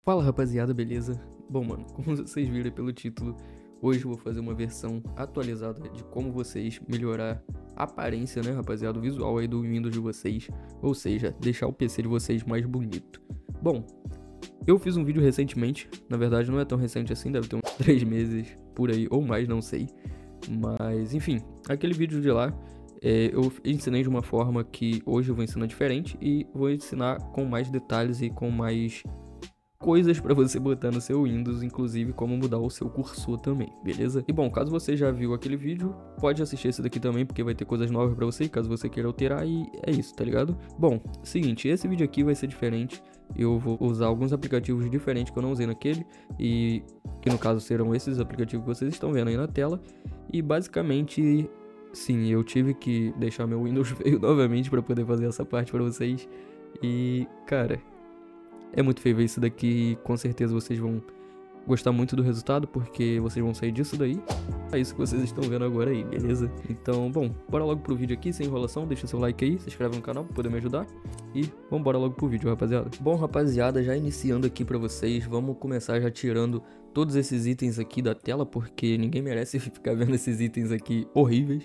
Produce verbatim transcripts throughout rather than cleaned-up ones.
Fala rapaziada, beleza? Bom mano, como vocês viram pelo título, hoje eu vou fazer uma versão atualizada de como vocês melhorar a aparência, né rapaziada, o visual aí do Windows de vocês, ou seja, deixar o P C de vocês mais bonito. Bom, eu fiz um vídeo recentemente, na verdade não é tão recente assim, deve ter uns três meses por aí, ou mais, não sei. Mas enfim, aquele vídeo de lá, é, eu ensinei de uma forma que hoje eu vou ensinar diferente e vou ensinar com mais detalhes e com mais coisas para você botar no seu Windows, inclusive como mudar o seu cursor também, beleza? E bom, caso você já viu aquele vídeo, pode assistir esse daqui também, porque vai ter coisas novas para você, caso você queira alterar, e é isso, tá ligado? Bom, seguinte, esse vídeo aqui vai ser diferente, eu vou usar alguns aplicativos diferentes que eu não usei naquele, e que no caso serão esses aplicativos que vocês estão vendo aí na tela, e basicamente, sim, eu tive que deixar meu Windows feio novamente para poder fazer essa parte para vocês, e cara... é muito feio ver isso daqui, com certeza vocês vão gostar muito do resultado, porque vocês vão sair disso daí. É isso que vocês estão vendo agora aí, beleza? Então, bom, bora logo pro vídeo aqui, sem enrolação, deixa seu like aí, se inscreve no canal pra poder me ajudar. E vamos bora logo pro vídeo, rapaziada. Bom, rapaziada, já iniciando aqui pra vocês, vamos começar já tirando todos esses itens aqui da tela, porque ninguém merece ficar vendo esses itens aqui horríveis.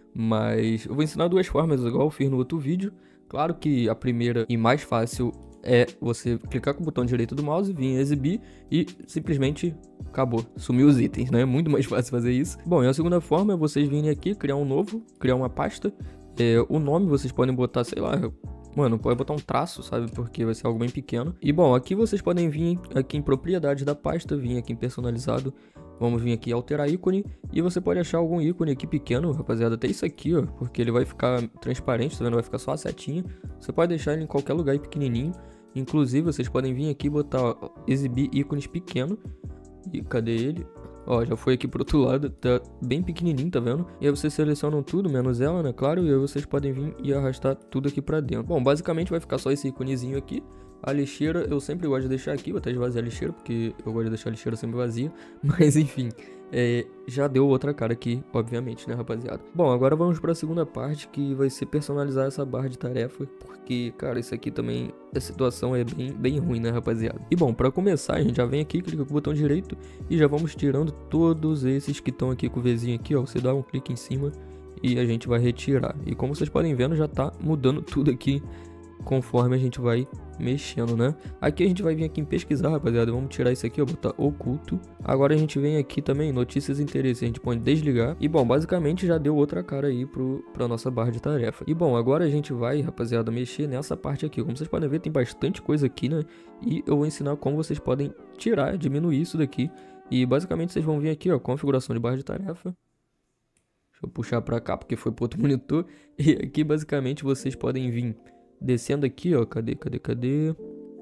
Mas eu vou ensinar duas formas, igual eu fiz no outro vídeo. Claro que a primeira e mais fácil é você clicar com o botão direito do mouse, vir em exibir e simplesmente acabou, sumiu os itens, né? É muito mais fácil fazer isso. Bom, e a segunda forma é vocês virem aqui, criar um novo, criar uma pasta. É, o nome vocês podem botar, sei lá, mano, pode botar um traço, sabe? Porque vai ser algo bem pequeno. E bom, aqui vocês podem vir aqui em propriedades da pasta, vir aqui em personalizado. Vamos vir aqui alterar ícone e você pode achar algum ícone aqui pequeno, rapaziada, até isso aqui, ó, porque ele vai ficar transparente, tá vendo? Vai ficar só a setinha. Você pode deixar ele em qualquer lugar aí pequenininho. Inclusive, vocês podem vir aqui e botar, ó, exibir ícones pequeno. E cadê ele? Ó, já foi aqui pro outro lado, tá bem pequenininho, tá vendo? E aí vocês selecionam tudo, menos ela, né, claro, e aí vocês podem vir e arrastar tudo aqui pra dentro. Bom, basicamente vai ficar só esse íconezinho aqui. A lixeira eu sempre gosto de deixar aqui, vou até esvaziar a lixeira, porque eu gosto de deixar a lixeira sempre vazia. Mas enfim, é, já deu outra cara aqui, obviamente, né, rapaziada? Bom, agora vamos para a segunda parte, que vai ser personalizar essa barra de tarefa. Porque, cara, isso aqui também, a situação é bem, bem ruim, né, rapaziada? E bom, para começar, a gente já vem aqui, clica com o botão direito e já vamos tirando todos esses que estão aqui com o Vzinho aqui, ó. Você dá um clique em cima e a gente vai retirar. E como vocês podem ver, já tá mudando tudo aqui conforme a gente vai mexendo, né? Aqui a gente vai vir aqui em pesquisar, rapaziada. Vamos tirar isso aqui, ó, botar oculto. Agora a gente vem aqui também, notícias e interesse. A gente pode desligar. E bom, basicamente já deu outra cara aí pro, pra nossa barra de tarefa. E bom, agora a gente vai, rapaziada, mexer nessa parte aqui. Como vocês podem ver, tem bastante coisa aqui, né? E eu vou ensinar como vocês podem tirar, diminuir isso daqui. E basicamente vocês vão vir aqui, ó, configuração de barra de tarefa. Deixa eu puxar pra cá, porque foi pro outro monitor. E aqui, basicamente, vocês podem vir descendo aqui, ó, cadê, cadê, cadê?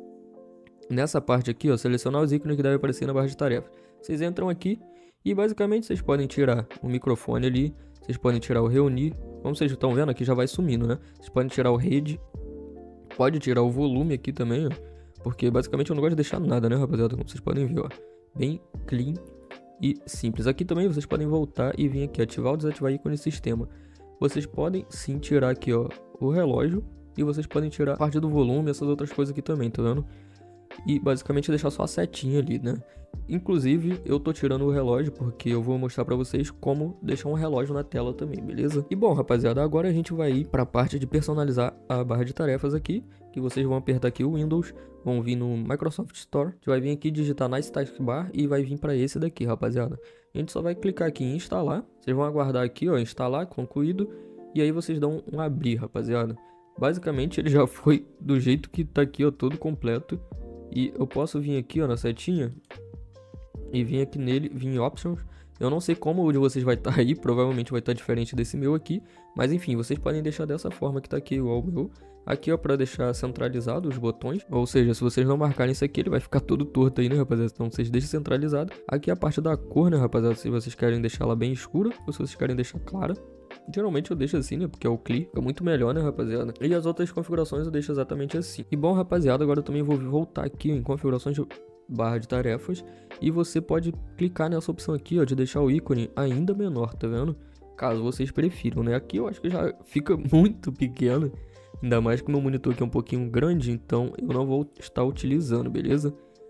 Nessa parte aqui, ó, selecionar os ícones que devem aparecer na barra de tarefa. Vocês entram aqui e basicamente vocês podem tirar o microfone ali, vocês podem tirar o reunir, como vocês estão vendo aqui já vai sumindo, né? Vocês podem tirar o rede, pode tirar o volume aqui também, ó, porque basicamente eu não gosto de deixar nada, né, rapaziada, como vocês podem ver, ó, bem clean e simples. Aqui também vocês podem voltar e vir aqui, ativar ou desativar ícone sistema. Vocês podem sim tirar aqui, ó, o relógio. E vocês podem tirar parte do volume, essas outras coisas aqui também, tá vendo? E basicamente deixar só a setinha ali, né? Inclusive, eu tô tirando o relógio porque eu vou mostrar pra vocês como deixar um relógio na tela também, beleza? E bom, rapaziada, agora a gente vai ir pra parte de personalizar a barra de tarefas aqui, que vocês vão apertar aqui o Windows, vão vir no Microsoft Store, você vai vir aqui digitar Nice Taskbar e vai vir pra esse daqui, rapaziada. A gente só vai clicar aqui em instalar, vocês vão aguardar aqui, ó, instalar, concluído, e aí vocês dão um abrir, rapaziada. Basicamente ele já foi do jeito que tá aqui, ó, todo completo. E eu posso vir aqui, ó, na setinha e vir aqui nele, vir em Options. Eu não sei como o de vocês vai estar aí, provavelmente vai estar diferente desse meu aqui. Mas enfim, vocês podem deixar dessa forma que tá aqui igual o meu. Aqui, ó, pra deixar centralizado os botões. Ou seja, se vocês não marcarem isso aqui, ele vai ficar todo torto aí, né, rapaziada? Então vocês deixem centralizado. Aqui é a parte da cor, né, rapaziada? Se vocês querem deixar ela bem escura ou se vocês querem deixar clara. Geralmente eu deixo assim, né, porque é o clear, fica muito melhor, né, rapaziada? E as outras configurações eu deixo exatamente assim. E bom, rapaziada, agora eu também vou voltar aqui em configurações de barra de tarefas. E você pode clicar nessa opção aqui, ó, de deixar o ícone ainda menor, tá vendo? Caso vocês prefiram, né? Aqui eu acho que já fica muito pequeno. Ainda mais que o meu monitor aqui é um pouquinho grande, então eu não vou estar utilizando, beleza?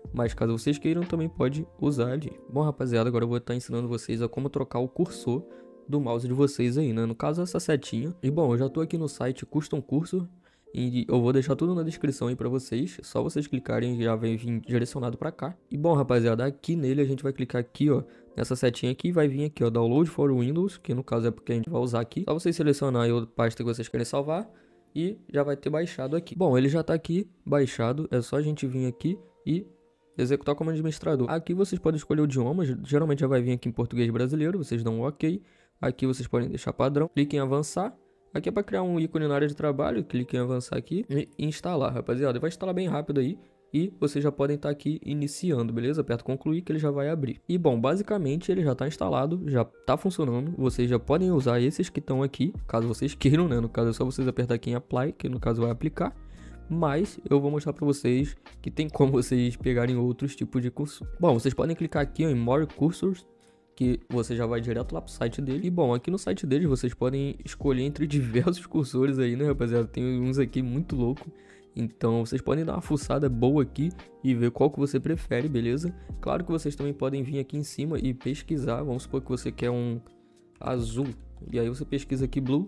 mas caso vocês queiram também pode usar ali. Bom, rapaziada, agora eu vou estar ensinando vocês a como trocar o cursor do mouse de vocês aí, né? No caso, essa setinha. E bom, eu já tô aqui no site Custom Cursor e eu vou deixar tudo na descrição aí pra vocês. Só vocês clicarem e já vai vir direcionado pra cá. E bom, rapaziada, aqui nele a gente vai clicar aqui, ó, nessa setinha aqui e vai vir aqui, ó, Download for Windows, que no caso é porque a gente vai usar aqui. Só vocês selecionar aí a pasta que vocês querem salvar e já vai ter baixado aqui. Bom, ele já tá aqui baixado, é só a gente vir aqui e executar como administrador. Aqui vocês podem escolher o idioma, geralmente já vai vir aqui em português brasileiro, vocês dão um OK. Aqui vocês podem deixar padrão, clique em avançar. Aqui é para criar um ícone na área de trabalho, clique em avançar aqui e instalar, rapaziada. Vai instalar bem rápido aí e vocês já podem estar aqui iniciando, beleza? Aperta concluir que ele já vai abrir. E bom, basicamente ele já está instalado, já está funcionando. Vocês já podem usar esses que estão aqui, caso vocês queiram, né? No caso é só vocês apertar aqui em apply, que no caso vai aplicar. Mas eu vou mostrar para vocês que tem como vocês pegarem outros tipos de cursor. Bom, vocês podem clicar aqui ó, em More Cursors, que você já vai direto lá pro site dele. E bom, aqui no site deles vocês podem escolher entre diversos cursores aí, né, rapaziada? Tem uns aqui muito louco. Então vocês podem dar uma fuçada boa aqui e ver qual que você prefere, beleza? Claro que vocês também podem vir aqui em cima e pesquisar. Vamos supor que você quer um azul. E aí você pesquisa aqui Blue.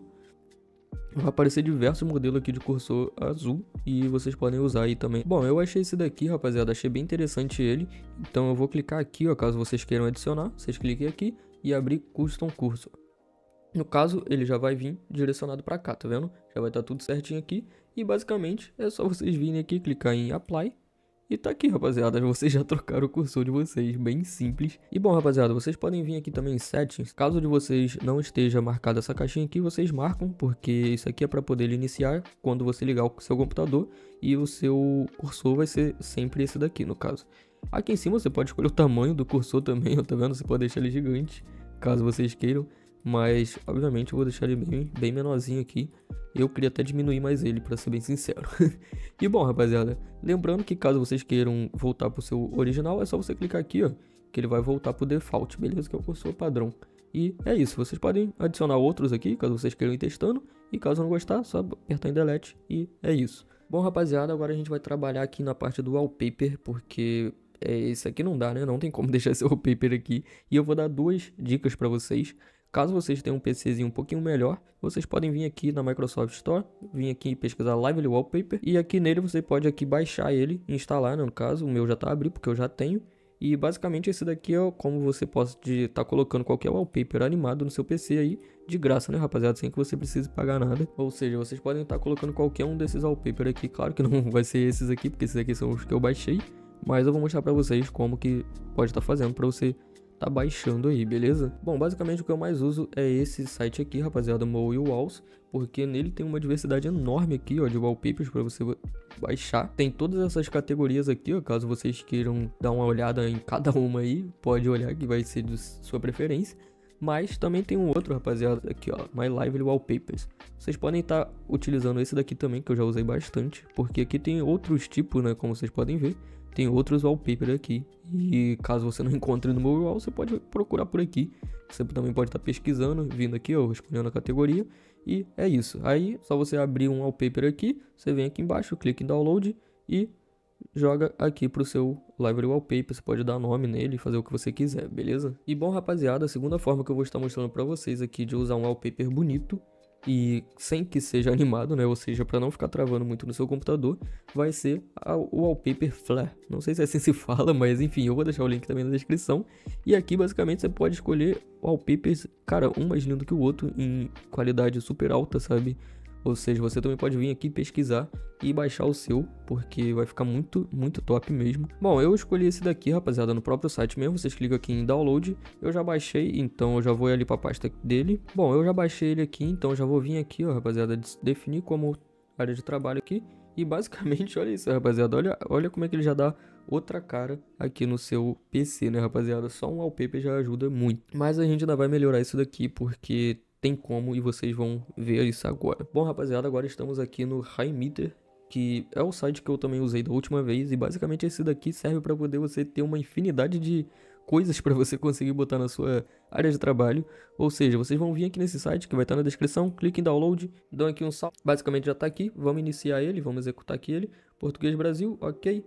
Vai aparecer diversos modelos aqui de cursor azul e vocês podem usar aí também. Bom, eu achei esse daqui, rapaziada, achei bem interessante ele. Então eu vou clicar aqui, ó, caso vocês queiram adicionar. Vocês cliquem aqui e abrir Custom Cursor. No caso, ele já vai vir direcionado para cá, tá vendo? Já vai estar tudo certinho aqui. E basicamente é só vocês virem aqui, clicar em Apply. E tá aqui, rapaziada, vocês já trocaram o cursor de vocês, bem simples. E bom, rapaziada, vocês podem vir aqui também em Settings. Caso de vocês não esteja marcada essa caixinha aqui, vocês marcam, porque isso aqui é para poder iniciar quando você ligar o seu computador. E o seu cursor vai ser sempre esse daqui, no caso. Aqui em cima você pode escolher o tamanho do cursor também, ó, tá vendo? Você pode deixar ele gigante, caso vocês queiram. Mas, obviamente, eu vou deixar ele bem, bem menorzinho aqui. Eu queria até diminuir mais ele, pra ser bem sincero. E bom, rapaziada, lembrando que caso vocês queiram voltar pro seu original, é só você clicar aqui, ó, que ele vai voltar pro default, beleza? Que é o cursor padrão. E é isso, vocês podem adicionar outros aqui, caso vocês queiram ir testando. E caso não gostar, só apertar em delete e é isso. Bom, rapaziada, agora a gente vai trabalhar aqui na parte do wallpaper, porque é, esse aqui não dá, né? Não tem como deixar esse wallpaper aqui. E eu vou dar duas dicas pra vocês. Caso vocês tenham um PCzinho um pouquinho melhor, vocês podem vir aqui na Microsoft Store, vir aqui e pesquisar Lively Wallpaper. E aqui nele você pode aqui baixar ele, instalar, né, no caso, o meu já tá abrindo porque eu já tenho. E basicamente esse daqui é como você pode estar tá colocando qualquer wallpaper animado no seu P C aí, de graça, né, rapaziada, sem que você precise pagar nada. Ou seja, vocês podem estar tá colocando qualquer um desses wallpaper aqui, claro que não vai ser esses aqui, porque esses aqui são os que eu baixei. Mas eu vou mostrar pra vocês como que pode estar tá fazendo pra você tá baixando aí, beleza? Bom, basicamente o que eu mais uso é esse site aqui, rapaziada, Moe Walls, porque nele tem uma diversidade enorme aqui, ó, de wallpapers para você baixar. Tem todas essas categorias aqui, ó, caso vocês queiram dar uma olhada em cada uma aí, pode olhar que vai ser de sua preferência. Mas também tem um outro, rapaziada, aqui, ó, My Lively Wallpapers. Vocês podem estar tá utilizando esse daqui também, que eu já usei bastante, porque aqui tem outros tipos, né, como vocês podem ver. Tem outros wallpapers aqui. E caso você não encontre no meu wall, você pode procurar por aqui. Você também pode estar pesquisando, vindo aqui, ó, escolhendo a categoria. E é isso. Aí, só você abrir um wallpaper aqui. Você vem aqui embaixo, clica em download e joga aqui pro seu Lively Wallpaper. Você pode dar nome nele e fazer o que você quiser, beleza? E bom, rapaziada, a segunda forma que eu vou estar mostrando para vocês aqui de usar um wallpaper bonito e sem que seja animado, né, ou seja, para não ficar travando muito no seu computador, vai ser a, o wallpaper flare. Não sei se assim se fala, mas enfim, eu vou deixar o link também na descrição. E aqui basicamente você pode escolher wallpapers, cara, um mais lindo que o outro em qualidade super alta, sabe? Ou seja, você também pode vir aqui pesquisar e baixar o seu, porque vai ficar muito, muito top mesmo. Bom, eu escolhi esse daqui, rapaziada, no próprio site mesmo. Vocês clicam aqui em download. Eu já baixei, então eu já vou ali para a pasta dele. Bom, eu já baixei ele aqui, então eu já vou vir aqui, ó, rapaziada, definir como área de trabalho aqui. E basicamente, olha isso, rapaziada, olha, olha como é que ele já dá outra cara aqui no seu P C, né, rapaziada? Só um wallpaper já ajuda muito. Mas a gente ainda vai melhorar isso daqui, porque tem como e vocês vão ver isso agora. Bom, rapaziada, agora estamos aqui no HiMeter, que é o site que eu também usei da última vez. E basicamente esse daqui serve para poder você ter uma infinidade de coisas para você conseguir botar na sua área de trabalho. Ou seja, vocês vão vir aqui nesse site que vai estar na descrição, clique em download, dão aqui um salto. Basicamente já está aqui, vamos iniciar ele, vamos executar aqui ele. Português Brasil, ok.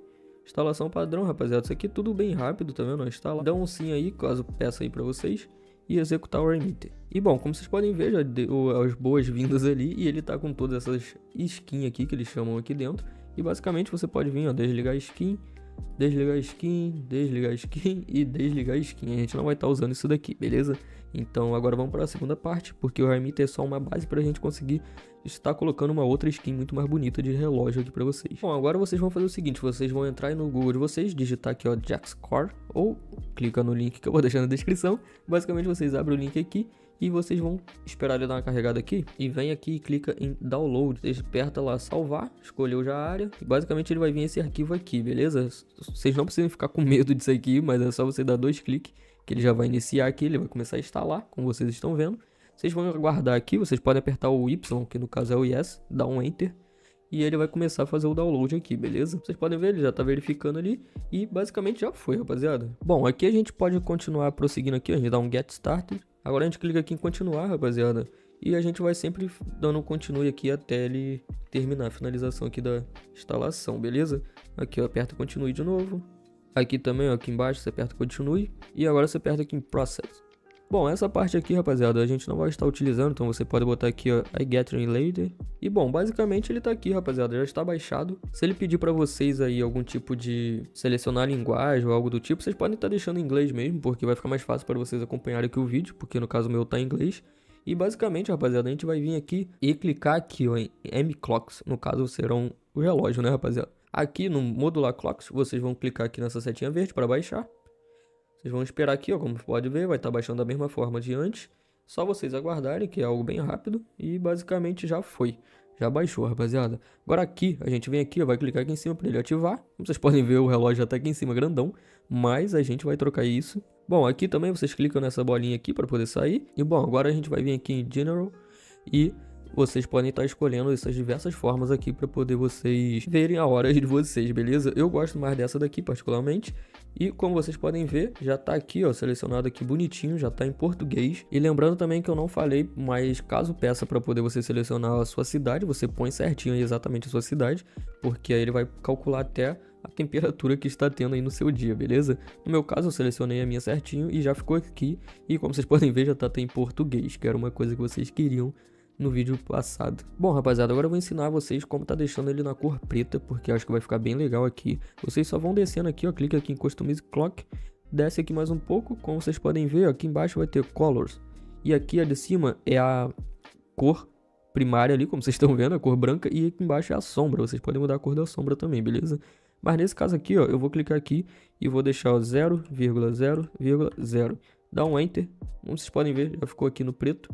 Instalação padrão, rapaziada. Isso aqui é tudo bem rápido, tá vendo? Instala. Dá um sim aí, caso peça aí pra vocês. E executar o Remitter. E bom, como vocês podem ver, já deu as boas-vindas ali. E ele tá com todas essas skins aqui, que eles chamam aqui dentro. E basicamente você pode vir, ó, desligar a skin, desligar a skin, desligar a skin e desligar a skin. A gente não vai estar usando isso daqui, beleza? Então agora vamos para a segunda parte, porque o Remitter é só uma base para a gente conseguir estar colocando uma outra skin muito mais bonita de relógio aqui para vocês. Bom, agora vocês vão fazer o seguinte, vocês vão entrar aí no Google de vocês, digitar aqui, ó, JaxCore, ou clica no link que eu vou deixar na descrição. Basicamente vocês abrem o link aqui e vocês vão esperar ele dar uma carregada aqui e vem aqui e clica em download, vocês aperta lá salvar, escolheu já a área e basicamente ele vai vir esse arquivo aqui, beleza? Vocês não precisam ficar com medo disso aqui, mas é só você dar dois cliques que ele já vai iniciar aqui, ele vai começar a instalar, como vocês estão vendo. Vocês vão aguardar aqui, vocês podem apertar o Y, que no caso é o Yes, dar um Enter e ele vai começar a fazer o download aqui, beleza? Vocês podem ver, ele já tá verificando ali e basicamente já foi, rapaziada. Bom, aqui a gente pode continuar prosseguindo aqui, a gente dá um Get Started. Agora a gente clica aqui em continuar, rapaziada, e a gente vai sempre dando um continue aqui até ele terminar a finalização aqui da instalação, beleza? Aqui, ó, aperta continue de novo. Aqui também, ó, aqui embaixo você aperta continue e agora você aperta aqui em process. Bom, essa parte aqui, rapaziada, a gente não vai estar utilizando, então você pode botar aqui, ó, I get you later. E bom, basicamente ele tá aqui, rapaziada, já está baixado. Se ele pedir para vocês aí algum tipo de selecionar a linguagem ou algo do tipo, vocês podem estar deixando em inglês mesmo, porque vai ficar mais fácil para vocês acompanharem aqui o vídeo, porque no caso o meu tá em inglês. E basicamente, rapaziada, a gente vai vir aqui e clicar aqui, ó, em M Clocks, no caso serão o relógio, né, rapaziada? Aqui no modular Clocks, vocês vão clicar aqui nessa setinha verde para baixar. Vocês vão esperar aqui, ó, como pode ver, vai estar baixando da mesma forma de antes. Só vocês aguardarem, que é algo bem rápido. E basicamente já foi. Já baixou, rapaziada. Agora aqui, a gente vem aqui, ó, vai clicar aqui em cima para ele ativar. Como vocês podem ver, o relógio já está aqui em cima grandão. Mas a gente vai trocar isso. Bom, aqui também vocês clicam nessa bolinha aqui para poder sair. E bom, agora a gente vai vir aqui em General. E vocês podem estar escolhendo essas diversas formas aqui para poder vocês verem a hora de vocês, beleza? Eu gosto mais dessa daqui particularmente. E como vocês podem ver, já tá aqui, ó, selecionado aqui bonitinho, já tá em português. E lembrando também que eu não falei, mas caso peça para poder você selecionar a sua cidade, você põe certinho aí exatamente a sua cidade, porque aí ele vai calcular até a temperatura que está tendo aí no seu dia, beleza? No meu caso eu selecionei a minha certinho e já ficou aqui. E como vocês podem ver, já tá até em português, que era uma coisa que vocês queriam no vídeo passado. Bom, rapaziada, agora eu vou ensinar vocês como tá deixando ele na cor preta, porque eu acho que vai ficar bem legal aqui. Vocês só vão descendo aqui, ó, clica aqui em Customize Clock, desce aqui mais um pouco, como vocês podem ver, ó, aqui embaixo vai ter Colors. E aqui a de cima é a cor primária ali, como vocês estão vendo, a cor branca, e aqui embaixo é a sombra, vocês podem mudar a cor da sombra também, beleza? Mas nesse caso aqui, ó, eu vou clicar aqui e vou deixar o zero vírgula zero vírgula zero. Dá um Enter, como vocês podem ver, já ficou aqui no preto.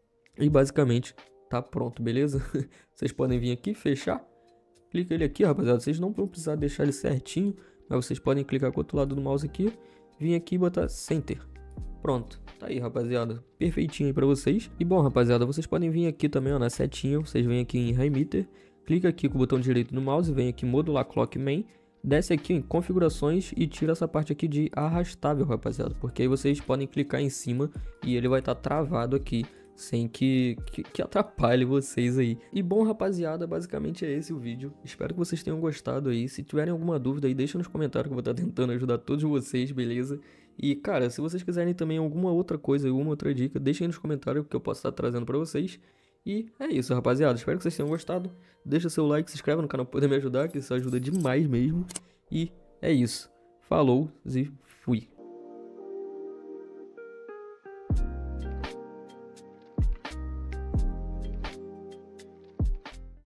E basicamente tá pronto, beleza? Vocês podem vir aqui, fechar. Clica ele aqui, rapaziada. Vocês não vão precisar deixar ele certinho, mas vocês podem clicar com o outro lado do mouse aqui. Vir aqui e botar Center. Pronto, tá aí, rapaziada. Perfeitinho aí pra vocês. E bom, rapaziada, vocês podem vir aqui também, ó, na setinha. Vocês vêm aqui em Remitter. Clica aqui com o botão direito do mouse. Vem aqui em Modular Clock Main. Desce aqui em configurações e tira essa parte aqui de arrastável, rapaziada. Porque aí vocês podem clicar em cima e ele vai estar travado aqui, sem que, que, que atrapalhe vocês aí. E bom, rapaziada, basicamente é esse o vídeo. Espero que vocês tenham gostado aí. Se tiverem alguma dúvida aí, deixa nos comentários que eu vou estar tentando ajudar todos vocês, beleza? E, cara, se vocês quiserem também alguma outra coisa, alguma outra dica, deixem aí nos comentários que eu posso estar trazendo pra vocês. E é isso, rapaziada. Espero que vocês tenham gostado. Deixa seu like, se inscreve no canal pra poder me ajudar, que isso ajuda demais mesmo. E é isso. Falou e fui.